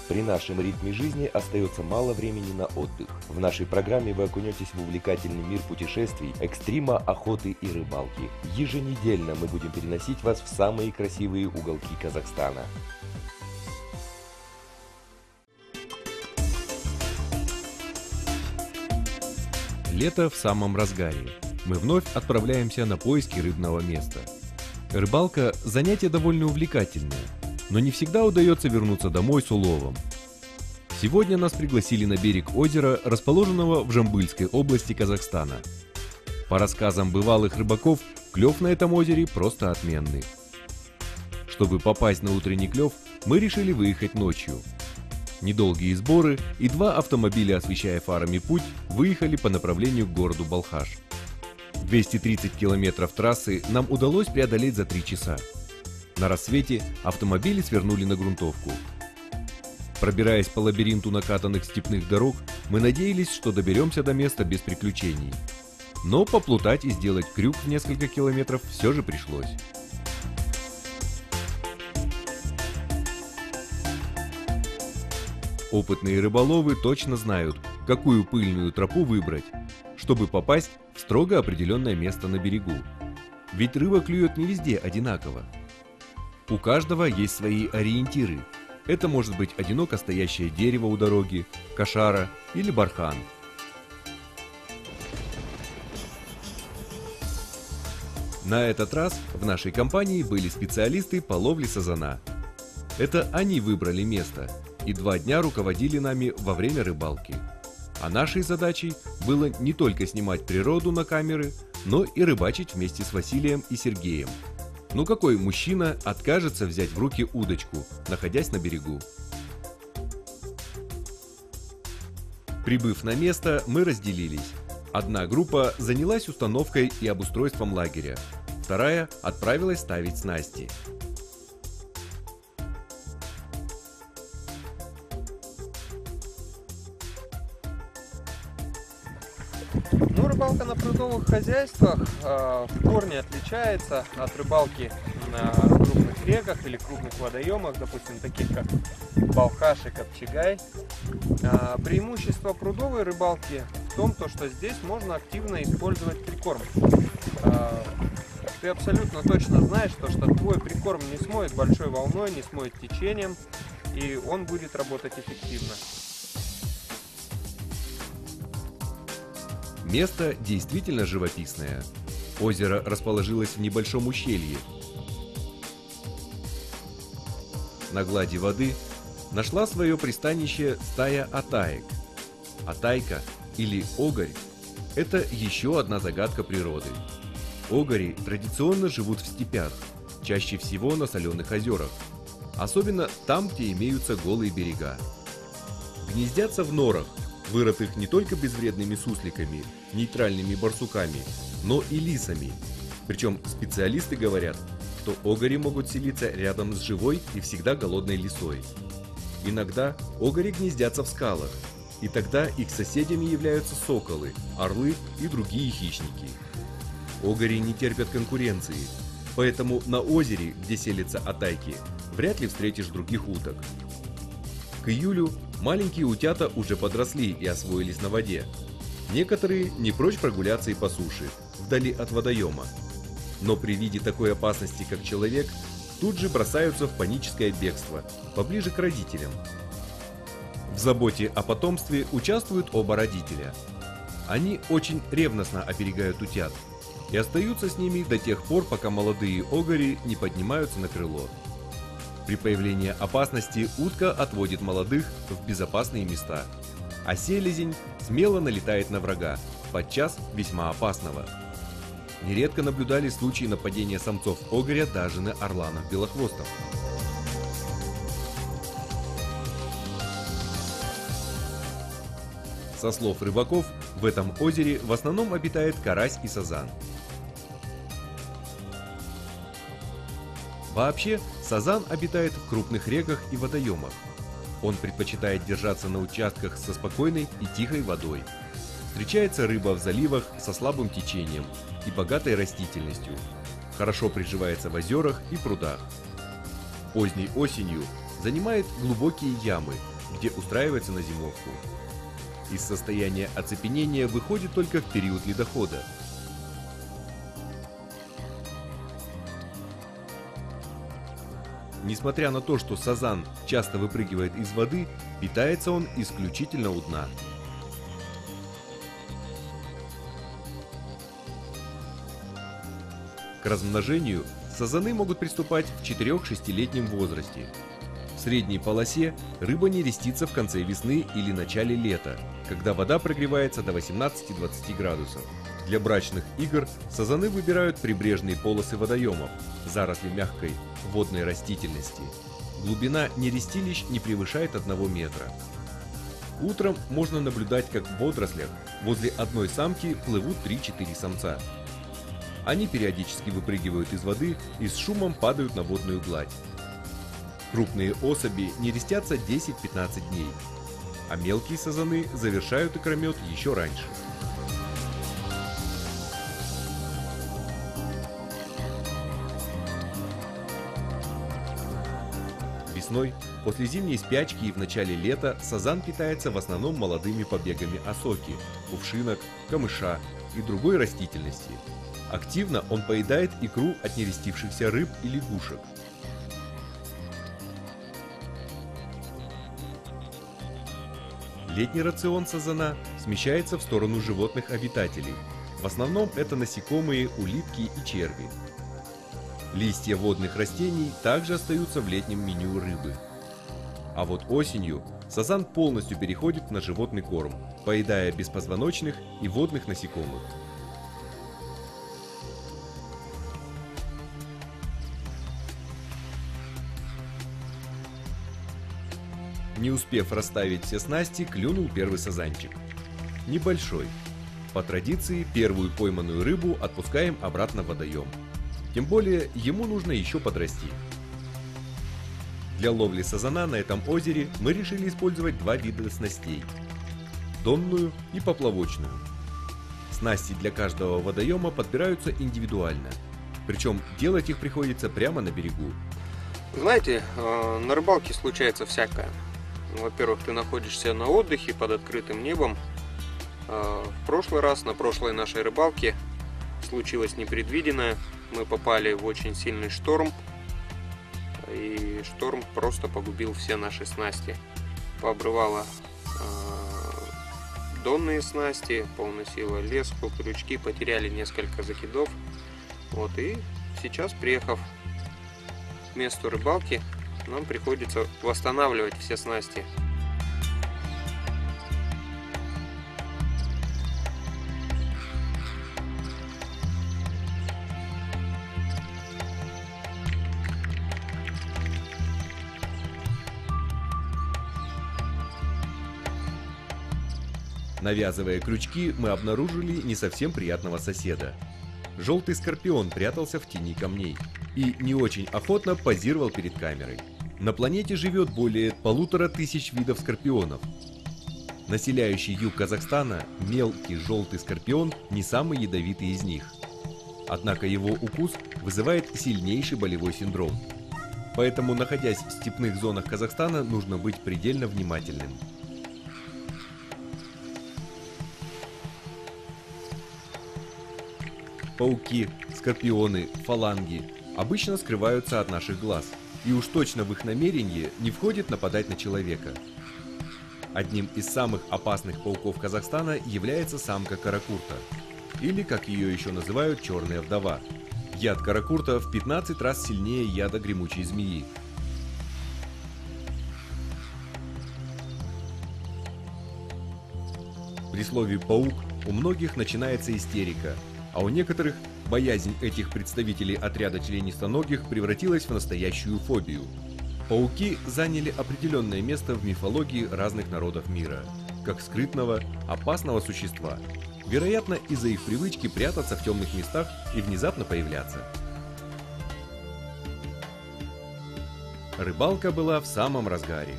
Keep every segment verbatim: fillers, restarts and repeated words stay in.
При нашем ритме жизни остается мало времени на отдых. В нашей программе вы окунетесь в увлекательный мир путешествий, экстрима, охоты и рыбалки. Еженедельно мы будем переносить вас в самые красивые уголки Казахстана. Лето в самом разгаре. Мы вновь отправляемся на поиски рыбного места. Рыбалка – занятие довольно увлекательное, но не всегда удается вернуться домой с уловом. Сегодня нас пригласили на берег озера, расположенного в Жамбылской области Казахстана. По рассказам бывалых рыбаков, клев на этом озере просто отменный. Чтобы попасть на утренний клев, мы решили выехать ночью. Недолгие сборы и два автомобиля, освещая фарами путь, выехали по направлению к городу Балхаш. двести тридцать километров трассы нам удалось преодолеть за три часа. На рассвете автомобили свернули на грунтовку. Пробираясь по лабиринту накатанных степных дорог, мы надеялись, что доберемся до места без приключений. Но поплутать и сделать крюк в несколько километров все же пришлось. Опытные рыболовы точно знают, какую пыльную тропу выбрать, чтобы попасть в строго определенное место на берегу. Ведь рыба клюет не везде одинаково. У каждого есть свои ориентиры. Это может быть одиноко стоящее дерево у дороги, кошара или бархан. На этот раз в нашей компании были специалисты по ловле сазана. Это они выбрали место и два дня руководили нами во время рыбалки. А нашей задачей было не только снимать природу на камеры, но и рыбачить вместе с Василием и Сергеем. Ну какой мужчина откажется взять в руки удочку, находясь на берегу? Прибыв на место, мы разделились. Одна группа занялась установкой и обустройством лагеря, вторая отправилась ставить снасти. Ну, рыбалка на прудовых хозяйствах э, в корне отличается от рыбалки на крупных реках или крупных водоемах, допустим, таких как Балхаш и Капчагай. Э, преимущество прудовой рыбалки в том, то, что здесь можно активно использовать прикорм. Э, ты абсолютно точно знаешь, то, что твой прикорм не смоет большой волной, не смоет течением, и он будет работать эффективно. Место действительно живописное. Озеро расположилось в небольшом ущелье. На глади воды нашла свое пристанище стая атаек. Атайка или огарь – это еще одна загадка природы. Огари традиционно живут в степях, чаще всего на соленых озерах, особенно там, где имеются голые берега. Гнездятся в норах, вырытых не только безвредными сусликами, нейтральными барсуками, но и лисами. Причем специалисты говорят, что огари могут селиться рядом с живой и всегда голодной лисой. Иногда огари гнездятся в скалах, и тогда их соседями являются соколы, орлы и другие хищники. Огари не терпят конкуренции, поэтому на озере, где селятся атайки, вряд ли встретишь других уток. К июлю маленькие утята уже подросли и освоились на воде. Некоторые не прочь прогуляться и по суше, вдали от водоема. Но при виде такой опасности, как человек, тут же бросаются в паническое бегство, поближе к родителям. В заботе о потомстве участвуют оба родителя. Они очень ревностно оберегают утят и остаются с ними до тех пор, пока молодые огари не поднимаются на крыло. При появлении опасности утка отводит молодых в безопасные места, а селезень смело налетает на врага, подчас весьма опасного. Нередко наблюдали случаи нападения самцов огаря даже на орланов-белохвостов. Со слов рыбаков, в этом озере в основном обитает карась и сазан. Вообще, сазан обитает в крупных реках и водоемах. Он предпочитает держаться на участках со спокойной и тихой водой. Встречается рыба в заливах со слабым течением и богатой растительностью. Хорошо приживается в озерах и прудах. Поздней осенью занимает глубокие ямы, где устраивается на зимовку. Из состояния оцепенения выходит только в период ледохода. Несмотря на то, что сазан часто выпрыгивает из воды, питается он исключительно у дна. К размножению сазаны могут приступать в четырёх-шестилетнем возрасте. В средней полосе рыба нерестится в конце весны или начале лета, когда вода прогревается до восемнадцати-двадцати градусов. Для брачных игр сазаны выбирают прибрежные полосы водоемов, заросли мягкой водной растительности. Глубина нерестилищ не превышает одного метра. Утром можно наблюдать, как в водорослях возле одной самки плывут три-четыре самца. Они периодически выпрыгивают из воды и с шумом падают на водную гладь. Крупные особи нерестятся десять-пятнадцать дней, а мелкие сазаны завершают икромет еще раньше. Весной, после зимней спячки и в начале лета, сазан питается в основном молодыми побегами осоки, кувшинок, камыша и другой растительности. Активно он поедает икру от нерестившихся рыб и лягушек. Летний рацион сазана смещается в сторону животных обитателей. В основном это насекомые, улитки и черви. Листья водных растений также остаются в летнем меню рыбы. А вот осенью сазан полностью переходит на животный корм, поедая беспозвоночных и водных насекомых. Не успев расставить все снасти, клюнул первый сазанчик. Небольшой. По традиции, первую пойманную рыбу отпускаем обратно в водоем. Тем более, ему нужно еще подрасти. Для ловли сазана на этом озере мы решили использовать два вида снастей – донную и поплавочную. Снасти для каждого водоема подбираются индивидуально, причем делать их приходится прямо на берегу. Знаете, на рыбалке случается всякое. Во-первых, ты находишься на отдыхе под открытым небом. В прошлый раз, на прошлой нашей рыбалке, случилось непредвиденное. Мы попали в очень сильный шторм, и шторм просто погубил все наши снасти. Пообрывало э, донные снасти, поуносило леску, крючки, потеряли несколько закидов. Вот, и сейчас, приехав к месту рыбалки, нам приходится восстанавливать все снасти. Навязывая крючки, мы обнаружили не совсем приятного соседа. Желтый скорпион прятался в тени камней и не очень охотно позировал перед камерой. На планете живет более полутора тысяч видов скорпионов. Населяющий юг Казахстана мелкий желтый скорпион не самый ядовитый из них. Однако его укус вызывает сильнейший болевой синдром. Поэтому, находясь в степных зонах Казахстана, нужно быть предельно внимательным. Пауки, скорпионы, фаланги обычно скрываются от наших глаз, и уж точно в их намерение не входит нападать на человека. Одним из самых опасных пауков Казахстана является самка каракурта, или, как ее еще называют, черная вдова. Яд каракурта в пятнадцать раз сильнее яда гремучей змеи. При слове «паук» у многих начинается истерика, а у некоторых боязнь этих представителей отряда членистоногих превратилась в настоящую фобию. Пауки заняли определенное место в мифологии разных народов мира, как скрытного, опасного существа, вероятно, из-за их привычки прятаться в темных местах и внезапно появляться. Рыбалка была в самом разгаре.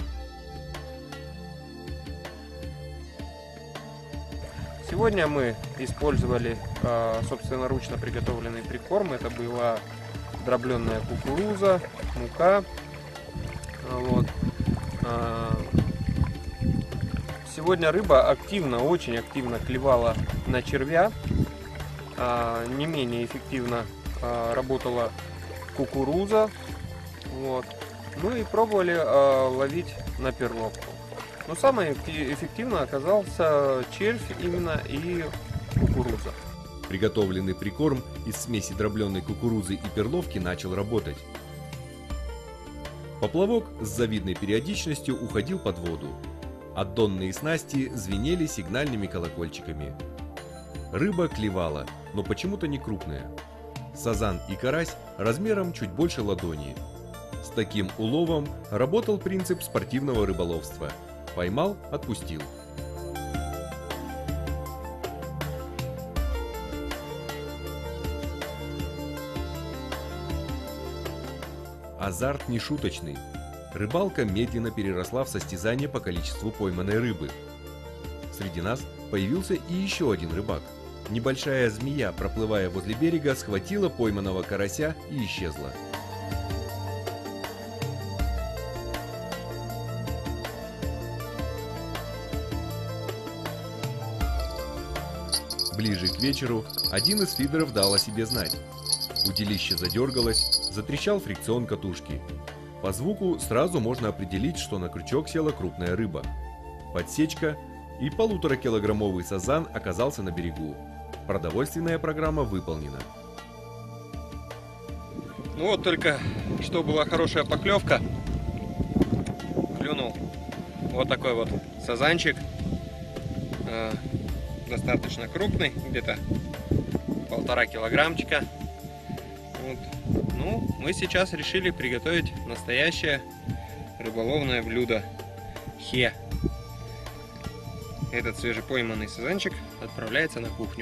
Сегодня мы использовали э, собственноручно приготовленный прикорм. Это была дробленная кукуруза, мука. Вот. Э, сегодня рыба активно, очень активно клевала на червя. Не менее эффективно работала кукуруза. Вот. Ну и пробовали ловить на перловку. Но самое эффективно оказался червь именно и кукуруза. Приготовленный прикорм из смеси дробленой кукурузы и перловки начал работать. Поплавок с завидной периодичностью уходил под воду, а донные снасти звенели сигнальными колокольчиками. Рыба клевала, но почему-то не крупная. Сазан и карась размером чуть больше ладони. С таким уловом работал принцип спортивного рыболовства. Поймал – отпустил. Азарт нешуточный. Рыбалка медленно переросла в состязание по количеству пойманной рыбы. Среди нас появился и еще один рыбак. Небольшая змея, проплывая возле берега, схватила пойманного карася и исчезла. Ближе к вечеру один из фидеров дал о себе знать. Удилище задергалось, затрещал фрикцион катушки. По звуку сразу можно определить, что на крючок села крупная рыба. Подсечка, и полуторакилограммовый сазан оказался на берегу. Продовольственная программа выполнена. Ну вот только что была хорошая поклевка. Клюнул вот такой вот сазанчик. Э, достаточно крупный, где-то полтора килограммчика. Вот. Ну, мы сейчас решили приготовить настоящее рыболовное блюдо хе. Этот свежепойманный сазанчик отправляется на кухню.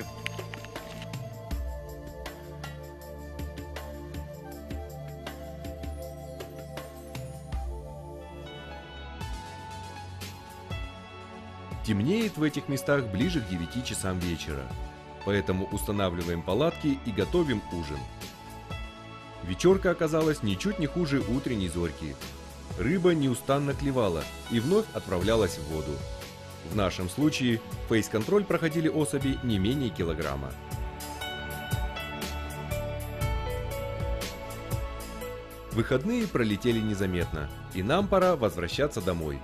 Темнеет в этих местах ближе к девяти часам вечера, поэтому устанавливаем палатки и готовим ужин. Вечерка оказалась ничуть не хуже утренней зорьки. Рыба неустанно клевала и вновь отправлялась в воду. В нашем случае фейс-контроль проходили особи не менее килограмма. Выходные пролетели незаметно, и нам пора возвращаться домой.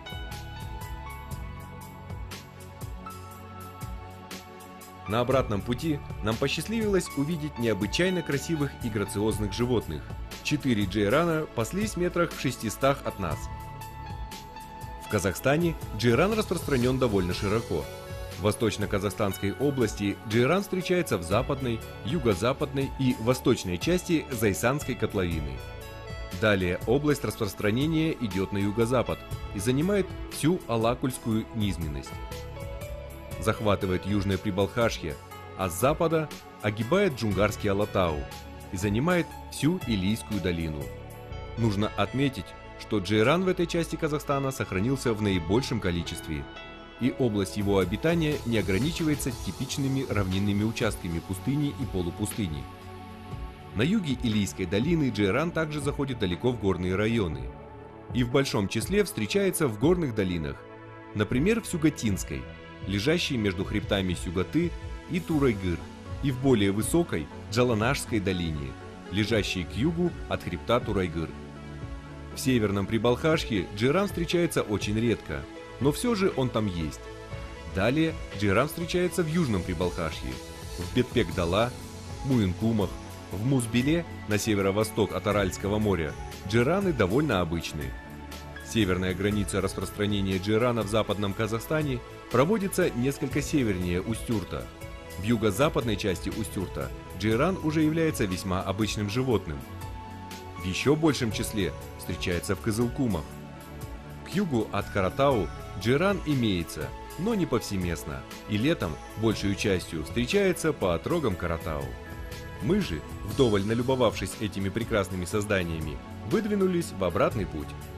На обратном пути нам посчастливилось увидеть необычайно красивых и грациозных животных. Четыре джейрана паслись метрах в шестистах от нас. В Казахстане джейран распространен довольно широко. В Восточно-Казахстанской области джейран встречается в западной, юго-западной и восточной части Зайсанской котловины. Далее область распространения идет на юго-запад и занимает всю Алакульскую низменность. Захватывает Южное Прибалхашье, а с запада огибает Джунгарский Алатау и занимает всю Илийскую долину. Нужно отметить, что джейран в этой части Казахстана сохранился в наибольшем количестве, и область его обитания не ограничивается типичными равнинными участками пустыни и полупустыни. На юге Илийской долины джейран также заходит далеко в горные районы и в большом числе встречается в горных долинах, например, в Сюгатинской, лежащей между хребтами Сюгаты и Турайгыр, и в более высокой Джаланашской долине, лежащей к югу от хребта Турайгыр. В северном Прибалхашье джейран встречается очень редко, но все же он там есть. Далее джейран встречается в южном Прибалхашье, в Бетпек-Дала, Муинкумах, в Музбеле на северо-восток от Аральского моря джейраны довольно обычны. Северная граница распространения джейрана в западном Казахстане проводится несколько севернее Устюрта. В юго-западной части Устюрта джейран уже является весьма обычным животным. В еще большем числе встречается в Кызылкумах. К югу от Каратау джейран имеется, но не повсеместно, и летом большей частью встречается по отрогам Каратау. Мы же, вдоволь налюбовавшись этими прекрасными созданиями, выдвинулись в обратный путь.